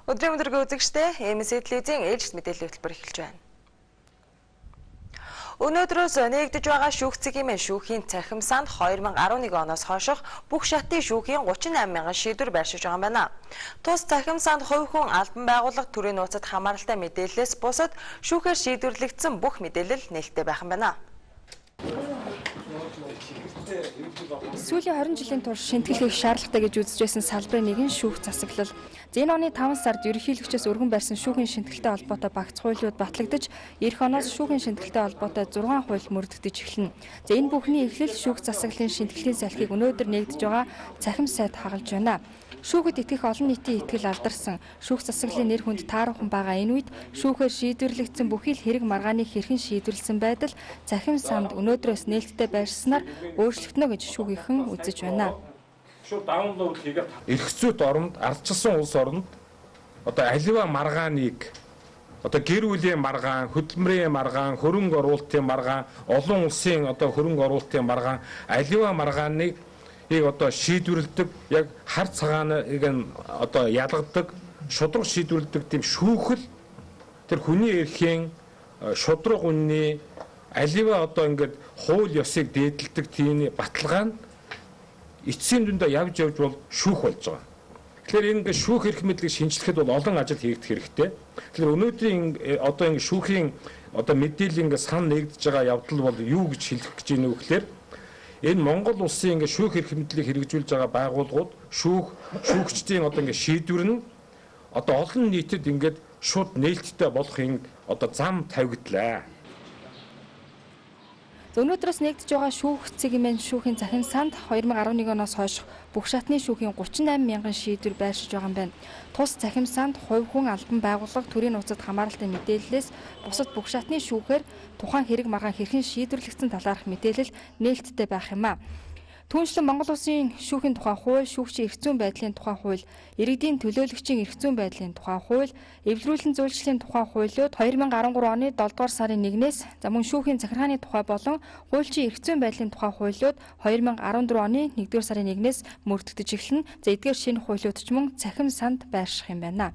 Өдрийн өдрөгөө үзэгчдээ MSC телевизийн ээлжид мэдээллийн хөтөлбөр эхэлж байна. Өнөөдрөөс нэгдэж байгаа шүүх цэгийн шүүхийн цахим санд 2011 оноос хойших бүх шатны шүүхийн 38 мянган шийдвэр байршиж байгаа юм байна. Тус цахим санд хувь хүн албан байгууллага төрийн нууцад хамааралтай мэдээллээс бусад шүүхээр шийдвэрлэгдсэн бүх мэдээлэл нээлттэй байх юм байна. Сүүлийн 20 жилийн турш шинтгэл хийх шаардлагатай гэж үзэж байсан салбарын нэг нь шүүх засаглал. Энэ оны 5 сард ерөнхийлөгчөөс өргөн барьсан шүүхийн шинтгэлтэй холбоотой багц хуулиуд батлагдаж, эх оноос шүүхийн шинтгэлтэй холбоотой 6 хууль мөрдөгдөж эхэлнэ. Энэ бүхний эхлэл шүүх засаглалын шинтгэлийн салхийг өнөөдөр нэгдэж байгаа цахим сайд хагалж байна. Шүүхэд итгэх олон нийтийн итгэл алдарсан шүүх засаглалын нэр хүнд тааруухан байгаа энэ үед шүүхээр шийдвэрлэгдсэн бүхий л хэрэг маргааныг хэрхэн шийдвэрлсэн байдал цахим санд өнөөдрөөс нээлттэй байршснаар өөрчлөгдөнө гэж шүүгийнхэн үзэж байна. Эрх зүйт оронд ардчилсан улс оронд аливаа маргааныг гэр бүлийн маргаан, хөдөлмөрийн маргаан, хөрөнгө оруулалтын маргаан, олон улсын хөрөнгө оруулалтын маргаан, аливаа маргааныг шийдвэрлэдэг, яг хар цагааныг ялгадаг, шудраг шийдвэрлэдэг тийм шүүхэл тэр хүний эрхийн шудраг үнний аливаа ингээд хууль ёсыг дээдэлдэг тийм баталгаа нь эцсийн дүндээ явж бол шүүх болж байгаа. Тэгэхээр энэ шүүх эрх мэдлийг шинжлэхэд бол олон ажил хийгдэх хэрэгтэй. Тэгэхээр өнөөдрийн ингэ шүүхийн мэдээллийн сан нэгдэж байгаа явдал бол юу гэж хэлэх гэж байна вэ гэхээр энэ Монгол улсын шүүх эрх мэдлийг хэрэгжүүлж байгаа байгууллагууд шүүгчдийн шийдвэр нь олон нийтэд шууд нээлттэй болохын зам тавигдлаа. Өнөөдрөөс нэгдэж байгаа шүүх цэгийн шүүхийн цахим санд 2011 оноос хойш бүх шатны шүүхийн 38 мянган шийдвэр байршиж байгаа юм байна. Тус цахим санд хувь хүн албан байгууллага төрийн нууцад хамааралтай мэдээллээс бусад бүх шатны шүүхээр тухайн хэрэг маргаан хэрхэн шийдвэрлэгдсэн талаарх мэдээлэл нээлттэй байх юм а. Түүнчлэн Монгол Улсын шүүхийн тухай хууль, шүүгчийн эрх зүйн байдлын тухай хууль, иргэдийн төлөөлөгчийн эрх зүйн байдлын тухай хууль, эвлэрүүлэн зөвлөлийн тухай хуулиуд 2013 оны 7 дугаар сарын 1-ээс мөн шүүхийн захиргааны тухай болон хуульчийн эрх зүйн байдлын тухай хуулиуд 2014 оны 1 дугаар сарын 1-ээс мөрдөгдөж эхэлнэ. Эдгээр шинэ хуулиуд ч мөн цахим санд байрших юм байна.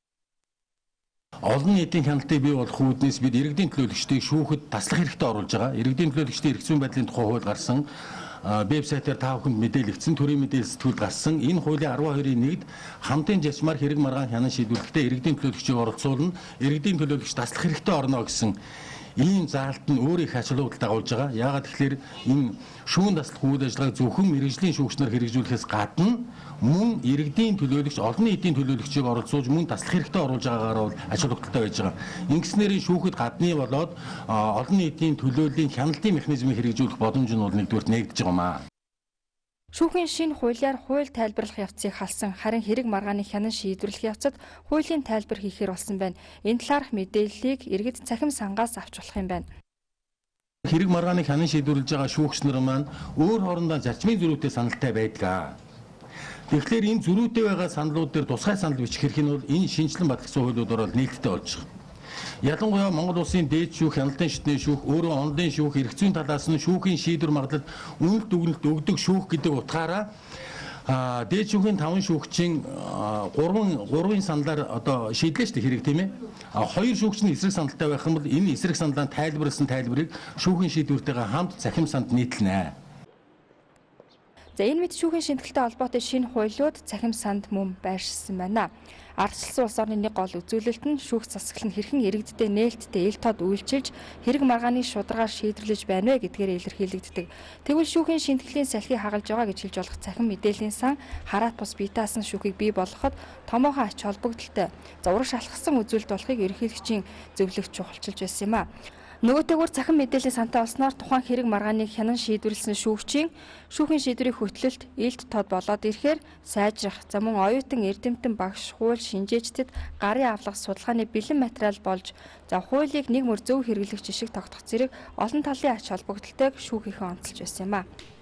Олон нийтийн хяналтыг бий болгох үүднээс бид иргэдийн төлөөлөгчдийг шүүхэд таслах хэрэгтэй оруулж байгаа. Иргэдийн төлөөлөгчдийн эрх зүйн байдлын тухай хууль гарсан. Вебсайтаар та бүхэнд мэдээлэгдсэн, төрийн мэдээлэл сэтгүүл гарсан. Энэ хуулийн 12-ийн 1-д хамтын жашмаар хэрэг маргаан хянан шийдвэрлэхдээ иргэдийн төлөөлөгчийг оролцуулна, иргэдийн төлөөлөгч таслах хэрэгтэй орно гэсэн ийм заалт нь өөр их ач холбогдол дагуулж байгаа. Яагаад тэгэхээр энэ шүүн таслах үйл ажиллагааг зөвхөн мэргэжлийн шүүгчнэр хэрэгжүүлэхээс гадна мөн иргэдийн төлөөлөгч, олон нийтийн төлөөлөгчийг оролцуулж мөн таслах хэрэгтэй оруулж байгаагаар бол ач холбогдолтой байж байгаа. Ингэснээр шүүхэд гадны болоод олон нийтийн төлөөллийн хяналтын механизмыг хэрэгжүүлэх боломж нь бол нэгдүгээрт нэгдэж байгаа юм аа. Шүүхийн шинэ хуулиар хууль тайлбарлах явцыг халсан, харин хэрэг маргааны хянан шийдвэрлэх явцад хуулийн тайлбар хийхээр болсон байна. Энэ талаарх мэдээллийг иргэд цахим сангаас авч болох юм байна. Хэрэг маргааныг хянан шийдвэрлэж байгаа шүүгчнэр маань өөр хоорондоо зарчмын зөрүүтэй саналтай байдаг. Тэгэхээр энэ зөрүүтэй байгаа саналууд дээр тусгай санал бичих хэрэг нь бол энэ шинжилэн батлагдсан хуулиудаар нээлттэй болж байгаа. Ялангуяа Монгол Улсын дээд шүүх, хяналтын шатны шүүх, өөрөө онлын шүүх, эрх зүйн талаас нь шүүхийн шийдвэр магадлалд үнэлт дүгнэлт өгдөг шүүх гэдэг утгаараа дээд шүүхийн 5 шүүгчийн 3 саналаар шийдлээ шүү дээ хэрэг тийм ээ. 2 шүүгч нь эсрэг саналтай байх юм бол энэ эсрэг саналаа тайлбарласан тайлбарыг шүүхийн шийдвэртэйгээ хамт цахим санд нийтлэнэ. Энэ мэд шүүхийн шинтгэлтэй холбоотой шинэ хуулиуд цахим санд мөн байршсан байна. Ардчилсан улс орны нэг гол үзүүлэлт нь шүүх засаглал нь хэрхэн иргэдтэй нээлттэй ил тод үйлчилж хэрэг маргааны шударгаар шийдвэрлэж байна вэ гэдгээр илэрхийлэгддэг. Тэгвэл шүүхийн шинтгэлийн салхийг хагалж байгаа гэж хэлж болох цахим мэдээллийн сан хараат бус бие даасан шүүхийг бий болгоход томоохон ач холбогдолтой зураг шалгасан үзүүлэлт болохыг ерөнхийлөгчийн зөвлөгч чухалчилж байсан юм а. Нөгөөтэйгүр цахим мэдээллийн сантай болсноор тухайн хэрэг маргааныг хянан шийдвэрлсэн шүүхийн шийдвэрийн хөтлөлт илт тод болоод ирэхээр сайжрах, мөн оюутан эрдэмтэн багш, хууль шинжээчдэд гарын авлага судалгааны бэлэн материал болж хуулийг нэг мөр зөв хэрэглэх жишг тогтох зэрэг олон талын ач холбогдолтойг шүүгийнхэн онцолж байсан юм а.